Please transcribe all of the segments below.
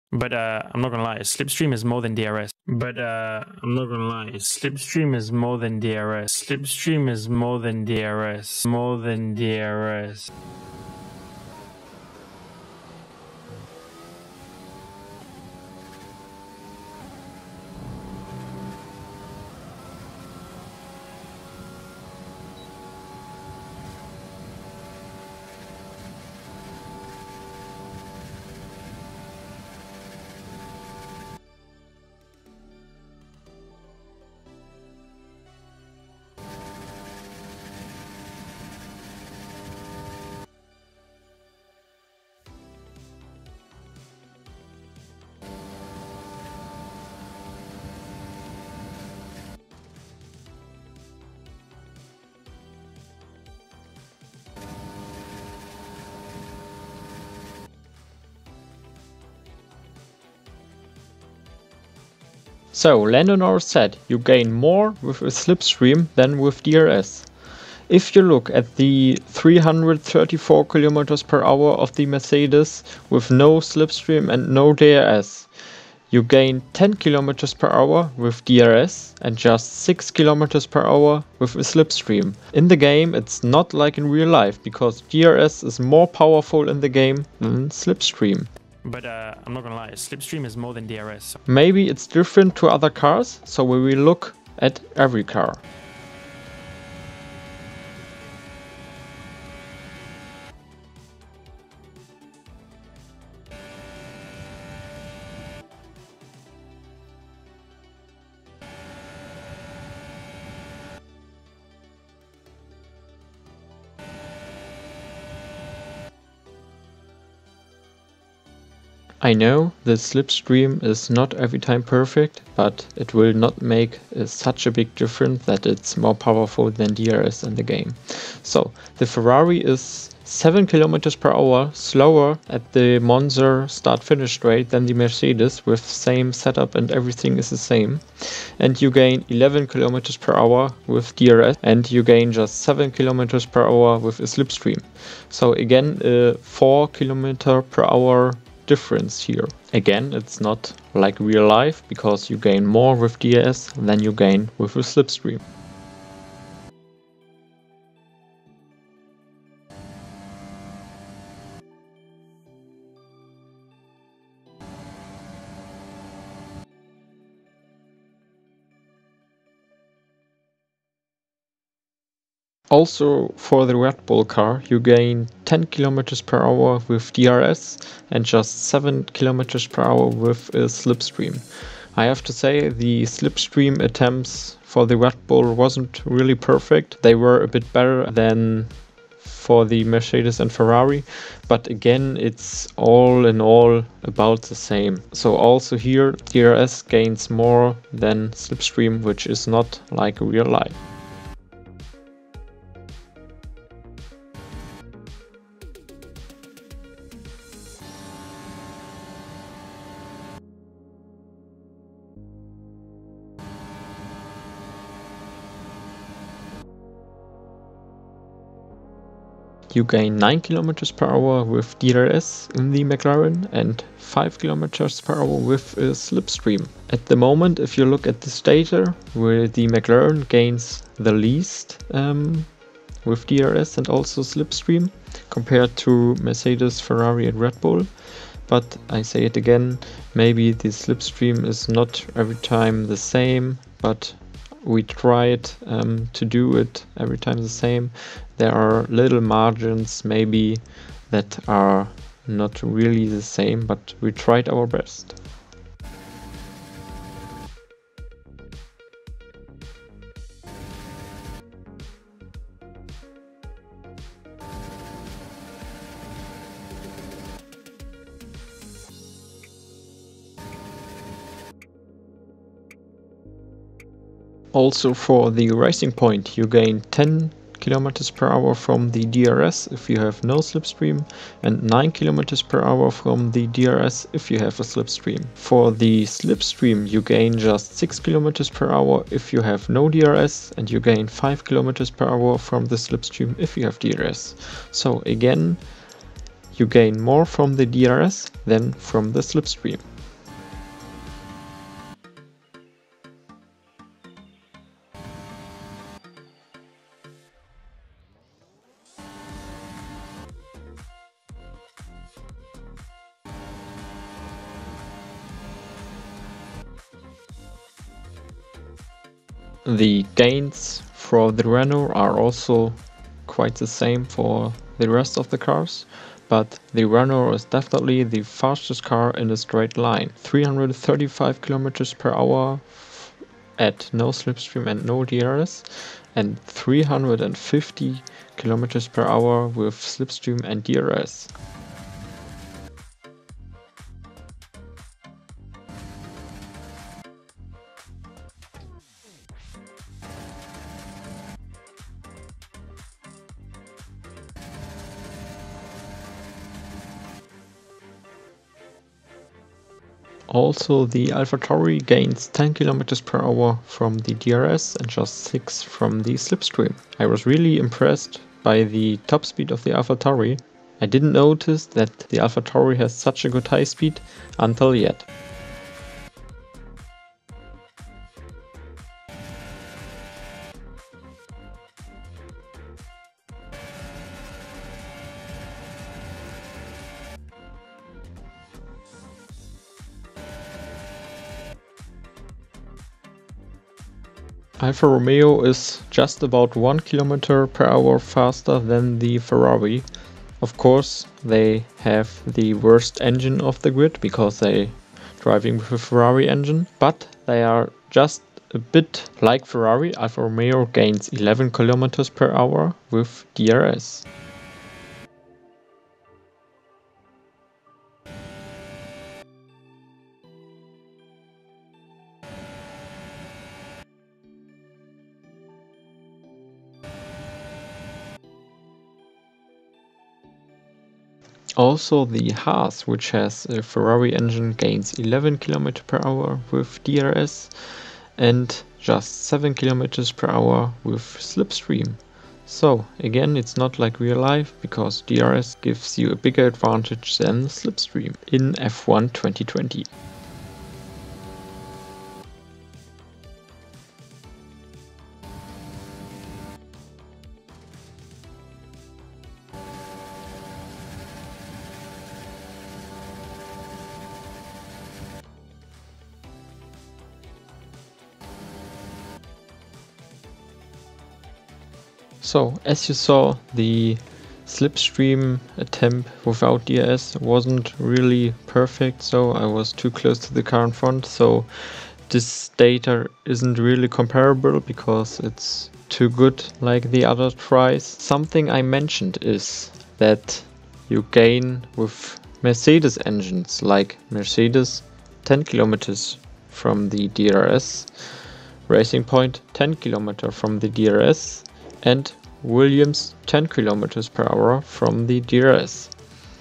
But I'm not gonna lie, Slipstream is more than DRS. But I'm not gonna lie, Slipstream is more than DRS. Slipstream is more than DRS. More than DRS. So, Lando Norris said you gain more with a slipstream than with DRS. If you look at the 334 km per hour of the Mercedes with no slipstream and no DRS, you gain 10 km per hour with DRS and just 6 km per hour with a slipstream. In the game it's not like in real life because DRS is more powerful in the game than slipstream. But I'm not gonna lie, Slipstream is more than DRS. Maybe it's different to other cars, so we will look at every car. I know the slipstream is not every time perfect, but it will not make such a big difference that it's more powerful than DRS in the game. So the Ferrari is 7 km per hour slower at the Monza start-finish straight than the Mercedes with same setup and everything is the same. And you gain 11 km per hour with DRS and you gain just 7 km per hour with a slipstream. So again, 4 km per hour difference here. Again, it's not like real life because you gain more with DRS than you gain with a slipstream. Also for the Red Bull car you gain 10 km per hour with DRS and just 7 km per hour with a slipstream. I have to say the slipstream attempts for the Red Bull wasn't really perfect. They were a bit better than for the Mercedes and Ferrari, but again it's all in all about the same. So also here DRS gains more than slipstream, which is not like real life. You gain 9 km per hour with DRS in the McLaren and 5 km per hour with a slipstream. At the moment, if you look at this data, where the McLaren gains the least with DRS and also slipstream compared to Mercedes, Ferrari and Red Bull. But I say it again, maybe the slipstream is not every time the same, but we tried to do it every time the same. There are little margins maybe that are not really the same, but we tried our best. Also for the Racing Point you gain 10 km per hour from the DRS if you have no slipstream and 9 km per hour from the DRS if you have a slipstream. For the slipstream you gain just 6 km per hour if you have no DRS and you gain 5 km per hour from the slipstream if you have DRS. So again, you gain more from the DRS than from the slipstream. The gains for the Renault are also quite the same for the rest of the cars, but the Renault is definitely the fastest car in a straight line. 335 kilometers per hour at no slipstream and no DRS, and 350 kilometers per hour with slipstream and DRS. Also, the AlphaTauri gains 10 km per hour from the DRS and just 6 from the slipstream. I was really impressed by the top speed of the AlphaTauri. I didn't notice that the AlphaTauri has such a good high speed until yet. Alfa Romeo is just about 1 km per hour faster than the Ferrari. Of course, they have the worst engine of the grid because they driving with a Ferrari engine, but they are just a bit like Ferrari. Alfa Romeo gains 11 km per hour with DRS. Also, the Haas, which has a Ferrari engine, gains 11 km per hour with DRS and just 7 km per hour with slipstream. So again, it's not like real life because DRS gives you a bigger advantage than slipstream in F1 2020. So, as you saw, the slipstream attempt without DRS wasn't really perfect, so I was too close to the car in front, so this data isn't really comparable because it's too good like the other tries. Something I mentioned is that you gain with Mercedes engines, like Mercedes 10 kilometers from the DRS, Racing Point 10 km from the DRS, and Williams 10 km per hour from the DRS.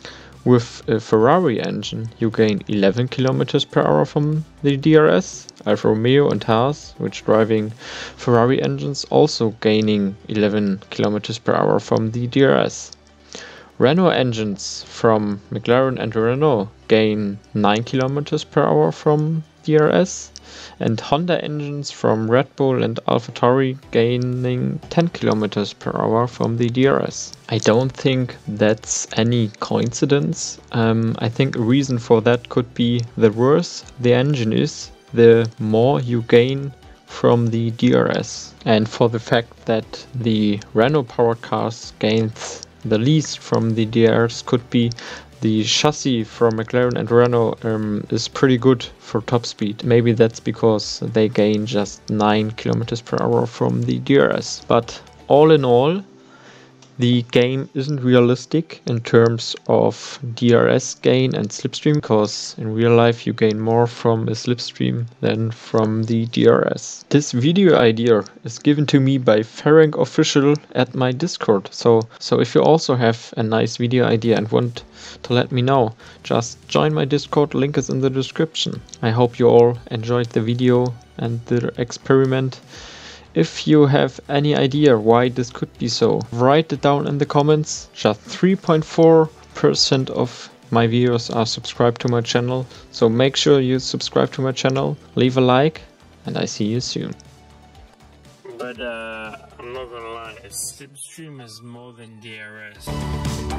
With a Ferrari engine you gain 11 km per hour from the DRS. Alfa Romeo and Haas, which driving Ferrari engines, also gaining 11 km per hour from the DRS. Renault engines from McLaren and Renault gain 9 km per hour from DRS, and Honda engines from Red Bull and AlphaTauri gaining 10 km per hour from the DRS. I don't think that's any coincidence. I think a reason for that could be the worse the engine is, the more you gain from the DRS. And for the fact that the Renault powered cars gains the least from the DRS could be the chassis from McLaren and Renault is pretty good for top speed. Maybe that's because they gain just 9 km per hour from the DRS. But all in all, the game isn't realistic in terms of DRS gain and slipstream, because in real life you gain more from a slipstream than from the DRS. This video idea is given to me by Ferenc Official at my Discord. So if you also have a nice video idea and want to let me know, just join my Discord, link is in the description. I hope you all enjoyed the video and the experiment. If you have any idea why this could be so, write it down in the comments. Just 3.4% of my viewers are subscribed to my channel, so make sure you subscribe to my channel, leave a like, and I see you soon. But I'm not gonna lie, slipstream is more than DRS.